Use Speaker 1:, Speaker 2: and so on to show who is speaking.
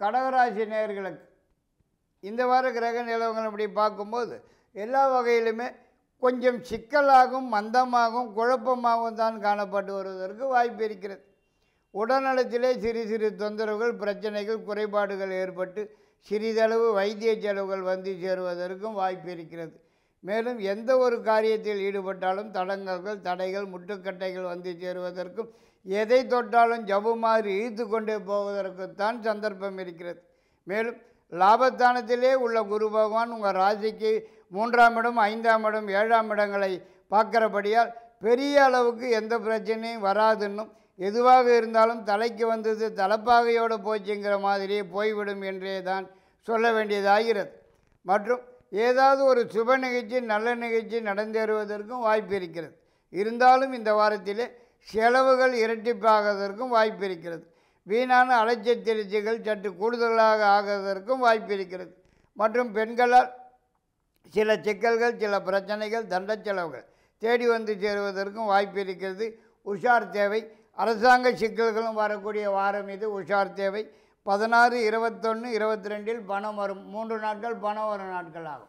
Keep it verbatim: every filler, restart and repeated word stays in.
Speaker 1: கடகராசி நேயர்களுக்கு இந்த வார கிரக நிலவரங்கள் அப்படி பார்க்கும்போது எல்லா வகையிலுமே கொஞ்சம் சிக்கலாகவும் மந்தமாகவும் குழப்பமாகவும் தான் காணப்பட்டு வருவதற்கு வாய்ப்பு இருக்கிறது. உடல்நலத்திலே சிறு சிறு தொந்தரவுகள், பிரச்சனைகள், குறைபாடுகள் ஏற்பட்டு சிறிதளவு வைத்திய செலவுகள் வந்து சேருவதற்கும் வாய்ப்பு இருக்கிறது. மேலும் எந்த ஒரு காரியத்தில் ஈடுபட்டாலும் தடங்கல்கள், தடைகள், முட்டுக்கட்டைகள் வந்து சேருவதற்கும், எதை தொட்டாலும் ஜபுமாறு இழுத்து கொண்டே போவதற்குத்தான் சந்தர்ப்பம் இருக்கிறது. மேலும் லாபஸ்தானத்திலே உள்ள குரு பகவான் உங்கள் ராசிக்கு மூன்றாம் இடம், ஐந்தாம் இடம், ஏழாம் இடங்களை பார்க்கிறபடியால் பெரிய அளவுக்கு எந்த பிரச்சனையும் வராதுன்னும், எதுவாக இருந்தாலும் தலைக்கு வந்தது தலைப்பாகையோடு போச்சுங்கிற மாதிரியே போய்விடும் என்றே தான் சொல்ல வேண்டியதாகிறது. மற்றும் ஏதாவது ஒரு சுப நிகழ்ச்சி, நல்ல நிகழ்ச்சி நடந்தேறுவதற்கும் வாய்ப்பு இருக்கிறது. இருந்தாலும் இந்த வாரத்திலே செலவுகள் இரட்டிப்பாவதற்கும் வாய்ப்பு இருக்கிறது. வீணான அலைச்சல் திருச்சிகள் சற்று கூடுதலாக ஆகுவதற்கும் வாய்ப்பு இருக்கிறது. மற்றும் பெண்களால் சில சிக்கல்கள், சில பிரச்சனைகள், தண்ட செலவுகள் தேடி வந்து சேருவதற்கும் வாய்ப்பு இருக்கிறது. உஷார் தேவை. அரசாங்க சிக்கல்களும் வரக்கூடிய வாரம் இது. உஷார் தேவை. பதினாறு, இருபத்தொன்று, இருபத்தி ரெண்டில் பணம் வரும். மூன்று நாட்கள் பணம் வரும் நாட்கள் ஆகும்.